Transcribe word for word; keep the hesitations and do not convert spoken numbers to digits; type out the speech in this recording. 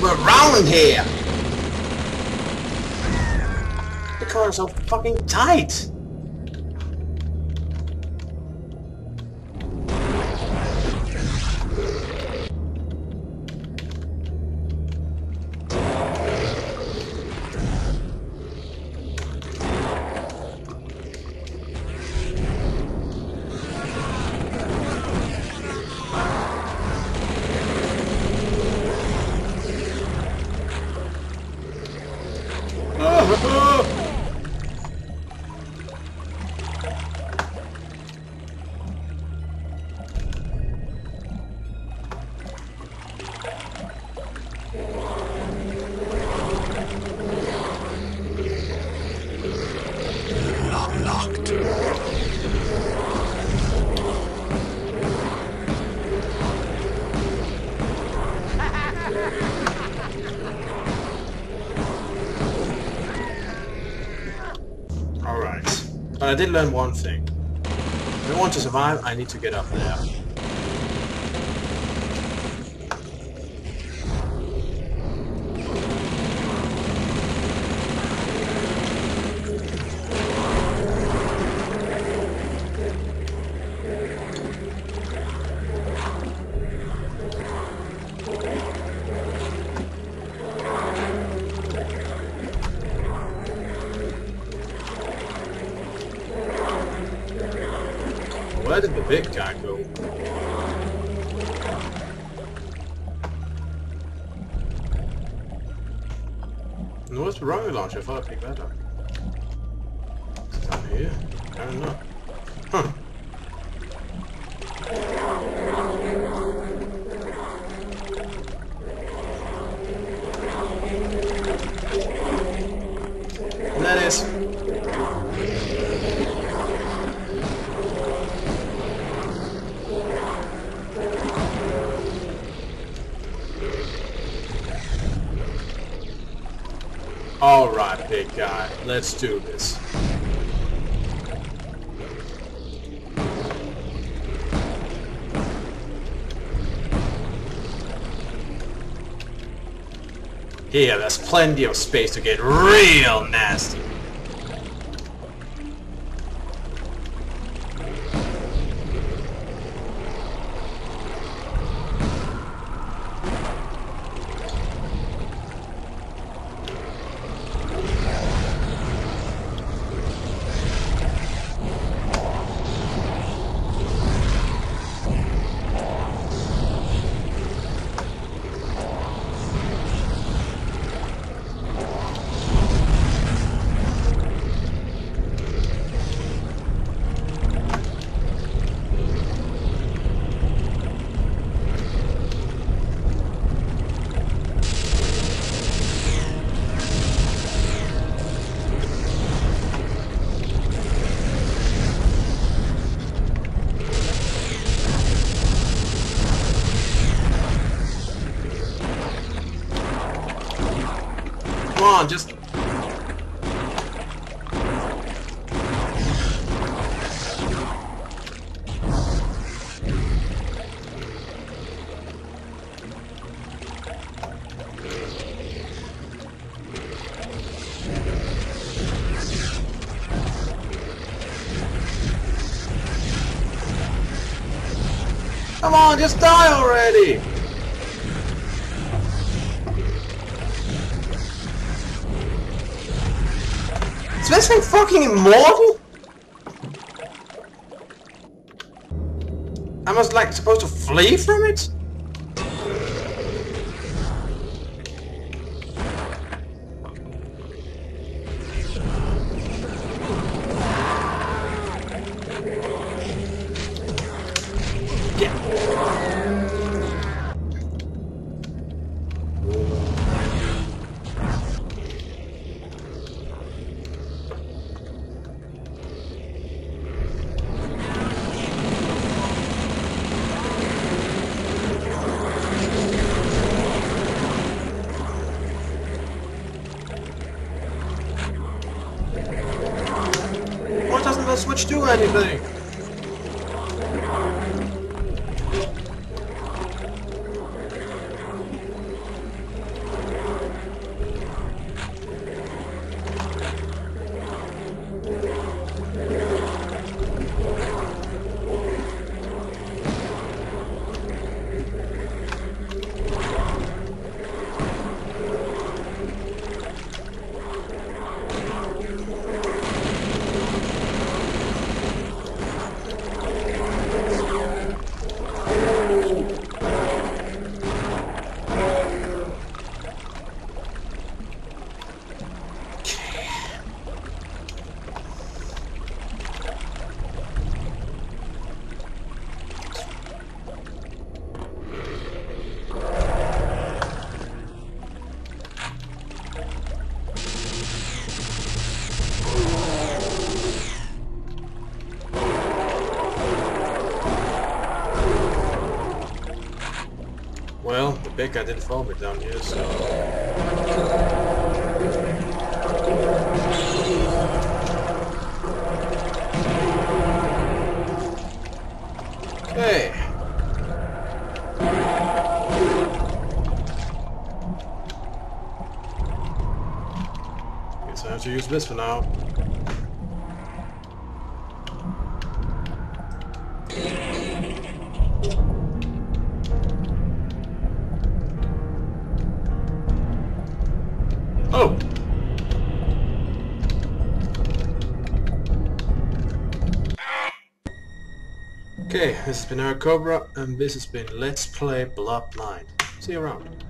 around here? The car is so fucking tight. Locked. Alright. But I did learn one thing. If I want to survive, I need to get up there. Where did the big guy go? And what's the rocket launcher? I thought I picked that up. Is it down here? I don't know. Huh. And that is. Alright, big guy, let's do this. Here, there's plenty of space to get real nasty. Come on, just... Come on, just die already! Is this thing fucking immortal? I was like supposed to flee from it? Why doesn't the switch do anything? That guy didn't follow me down here, so... Okay. Guess I have to use this for now. Oh! Okay, this has been Eric Cobra, and this has been Let's Play Bloodline. See you around.